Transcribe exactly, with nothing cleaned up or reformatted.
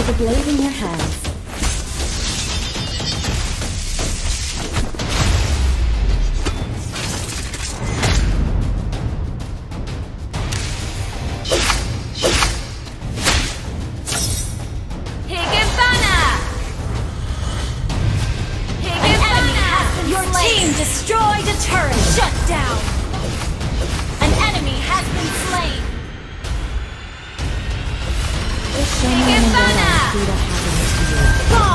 the blade in your hands. Destroyed a turret! Shut down! An enemy has been slain! If someone in their life do that happens to you,